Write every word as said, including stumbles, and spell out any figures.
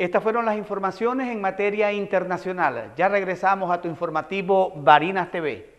Estas fueron las informaciones en materia internacional. Ya regresamos a tu informativo Barinas T V.